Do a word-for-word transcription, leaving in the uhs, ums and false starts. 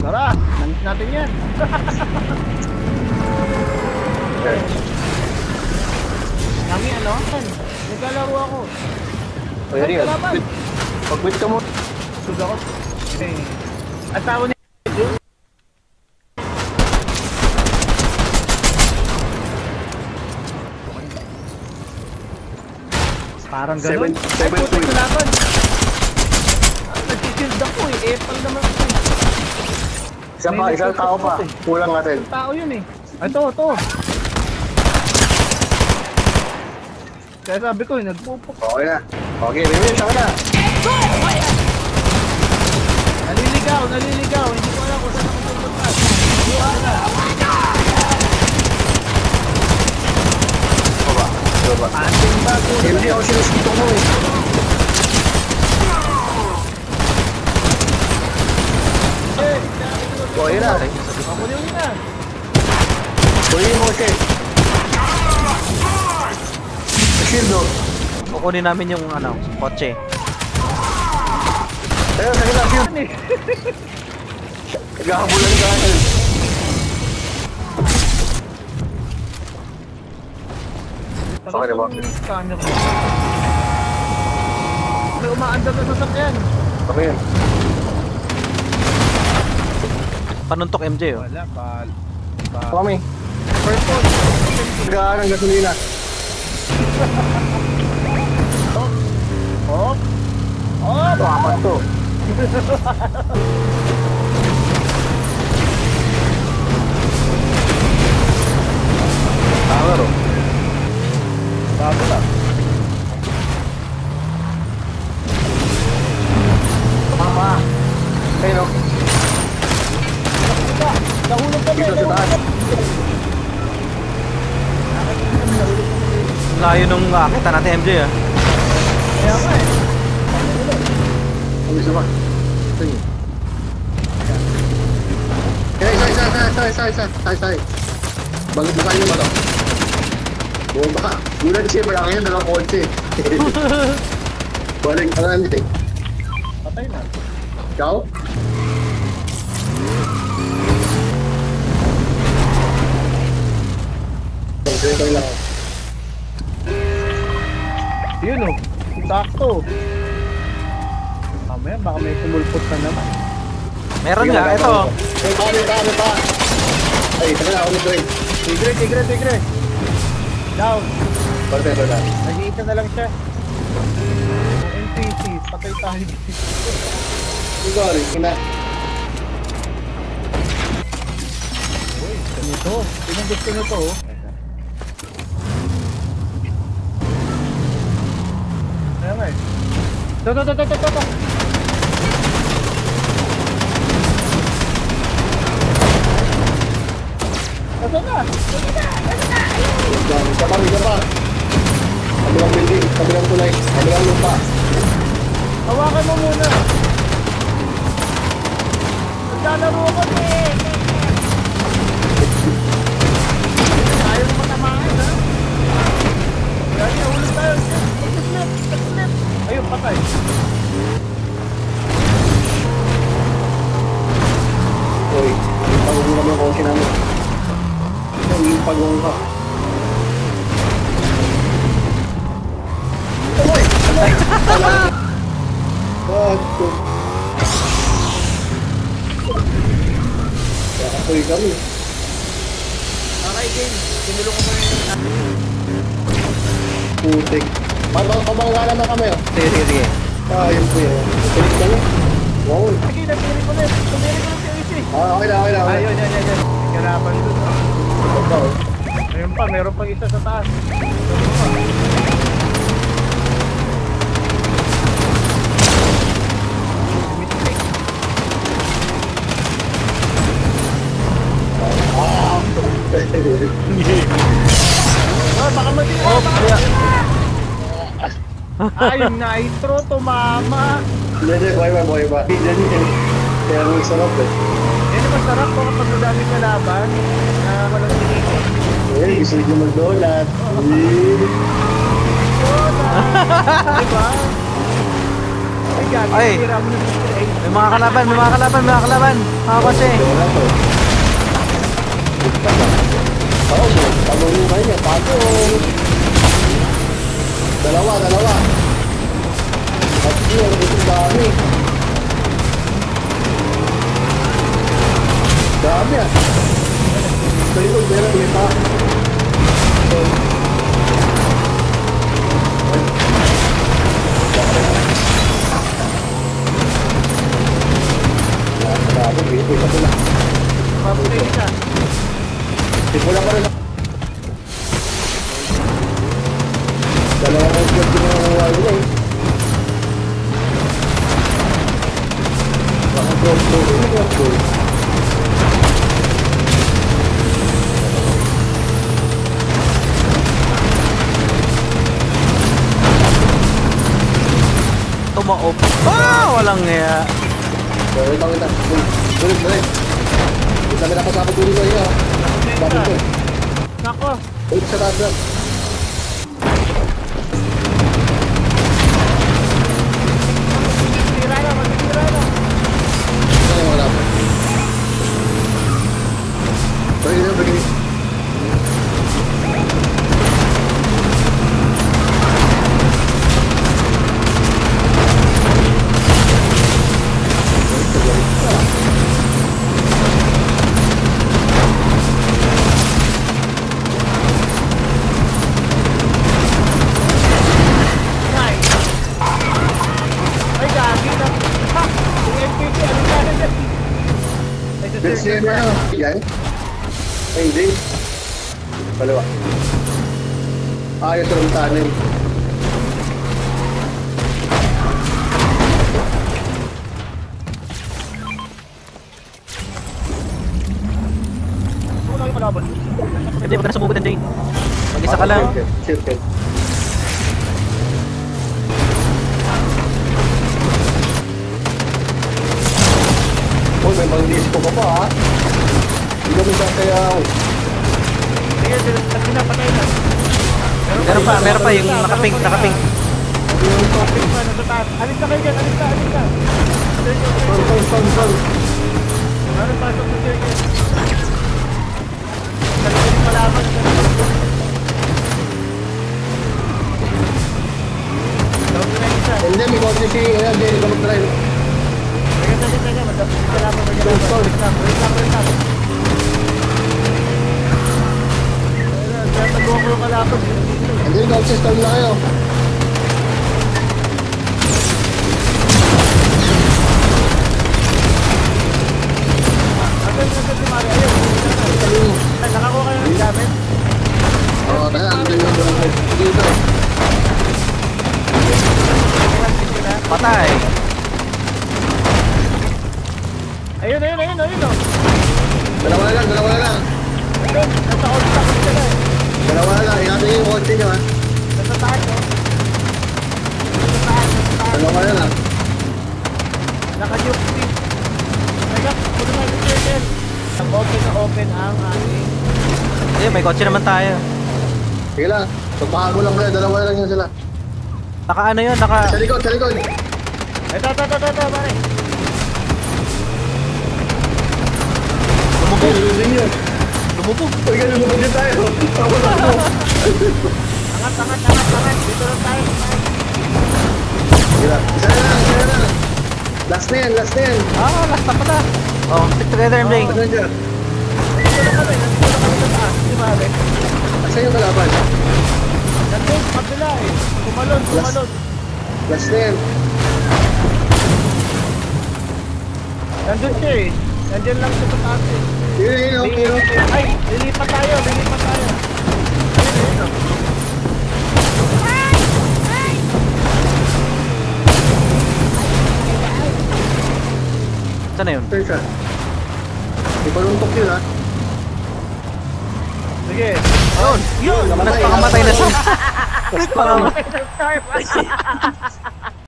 Tara, nanis natin yan. Kami ano? Naglalaro ako. O yan yun. Pag-quit ka mo. Sud ako. At tao niya. Parang gano'n. seven two. Nag-shield ako eh. Epal naman ako. Isa pa, isang tao pa. Kulang natin. Isang tao yun eh. Ito, ito. Kaya sabi ko eh, nagpupok. Okay na. Okay, Remy, saka na. Naliligaw, naliligaw. Hindi ko alam kung saan ako pupunta. Buha na. Baba, baba. Ating bago. Hindi ako sinusito mo eh. Eh, O, yun na. ako yun na. Kunin mo siya. Shield o. Kukunin namin yung ano, kotse. Ayun, sakit lang shield. Nagkakabulan ka natin. Okay na ba? Scanner ko. May umaandar na sasakyan. Kami yan. Panuntok M J oh. Wala, pal. Kami. Purple. Gaan ang gasolina. Oh. Oh. Oh, Ito, apat to. Tower o. bago lang. Tama. Ayun o. Nahulog kami. Dito sa taas. Layo nung akita natin M J ah. Kaya nga eh. Ang isa pa. Ito yun. Kaya isa, isa, isa, isa, isa, isa, isa, isa. Bago ba kayo ba ito? Bumaba. Gulat siya, malaki yan, dalang kotse. Balik, ano namin ito eh? Patay na. Ikaw? Ito lang. Yun o. Sakto. Mamaya baka may kumulpot na naman. Meron nga, ito. Ay, pa, may pa, may pa. Ay, saka na ako nito eh. Tigre, tigre, tigre. Down. Pagka, pagka. Nag-iisa na lang siya. Ang N P C, patay tayo. Ikaw, rin, ina. Uy, ganito. Sinong gusto nyo to oh. Kaya nga eh. Ito, ito, ito, ito, ito, ito. Ito na! Ito na! Ito na! Isa pa, isa pa. Kabilang building, kabilang tulay, kabilang lupa. Hawakan mo muna! Naglalaro ko eh! Ayaw naman tamahin ha? Kaya nahulog tayo! Nag-slip! Nag-slip! Ayun, patay! Uy, pagod mo kami ang kotse namin. Yung pagong ka. Uy! Bato. Kakapoy kami. Okay, game. Sinulong ko mo yung... Putik. Pabangga naman kami oh. Sige, sige, sige. Ah, yun po yun. Putik kami. Wow. Sige, natiri ko na. Natiri ko na si A C. Ah, okay na, okay na. Ayun, yan, yan, yan. Kalaban dun. Ito. Ayun pa, meron pang isa sa taas. Ah! Oh, baka mati Oh, kaya. Ay, nitro, tumama. Hindi, hindi, buhay ba, buhay ba. Hindi, hindi. Kaya mo sarap eh. Yan ang masarap ko kapag madami kalaban na walang tinigil. Eh, gusto nyo mag-donut. Donut! Diba? Ay, gagi, Ay. hira mo na mister A. May mga kalaban, may mga kalaban, may mga kalaban. Mga kotse. Wala to. Oo, pagulong kayo niya. Pagulong. Dalawa, dalawa. At yun, ito dami. Dami ah. Sa likod, meron yung pa. Grabe, isa ko lang. Mabutay isa. Simula pa rin. Dalawang outlet yung mga wala eh. Baka gold gold yung gold gold. Tumaop. Ah! Walang nga. So, ito, ito. Tuloy, tuloy. Ito kami nakasama tuloy ko yun. Bakit ko? Nako. Uy, sa taas lang. Tira na, magtitira na. Ano yung wala po? Pwede na, pwede. Let's see na. Yan. Ay, hindi. Kalawa. Ayos ang tanin. Hindi, huwag ka na sumugod, Jay. Mag-isa ka lang. Chill, chill. Uy, may pang-disco ka pa, ha? Hindi kami sasayaw. Sige, sige na, patay na. Meron pa, meron pa yung nakapink, nakapink. Nakapink pa, nasa taas. Alis na kayo dyan, alis na, alis na. Son, son, son, son. Ano pa, ito sa circle. Talaga yung malaman. Tawag na isa. Hindi, may kotse si Jerry ka mag-drive. Teka, teka, teka. Madapos yung kalaban, may kalaban. Wait lang, wait lang, wait lang. Kaya taguha ko yung kalaban. Hindi, kotse, stall na kayo. Agad, agad si Mario. Ayun. Ay, nakakuha kayo ng gamit. Oo, tayo, ang din yung drone. Dito. Patay. Ayun, ayun, ayun, ayun. oh. Dalawa na lang, dalawa na lang. Ayun, nasa all-stock sila eh. Dalawa na lang, ingatan yung kotse nyo, ha? Nasa taas, oh. Nasa taas, nasa taas. Dalawa na lang. Naka-duke speed. Teka, puno na yung circle. Open na open ang ating... Hindi, may kotse naman tayo. Sige lang, pagpahago lang kayo, dalawa na lang yun sila. Naka ano yun, naka... Sa likod, sa likod. Ito, ito, ito, ito, pare. Lumubog. Lumubog yun. Lumubog. Uy, ganun lumubog din tayo. Ako na ako. Angat, angat, angat, angat. Dito lang tayo. Sige lang, isa na lang, isa na lang. Last na yan, last na yan. Ah, last na pala. Oh, stick together, M J. Ano dyan? Nandito lang kami, nandito lang kami sa taas. Di ba, Alex? Asa yung kalaban? Nandun, kabila eh. Tumalon, tumalon. Last na yan. Nandun siya eh. Nandyan lang siya sa taas eh. Yun, yun, okay, okay. Ay, lilipat tayo, lilipat tayo. Ayun, ayun, oh. Saan na yun? Saan siya? Ipaluntok yun, ha? Sige. Yun! Yun, namatay. Nagpakamatay na siya. Nagpakamatay na siya.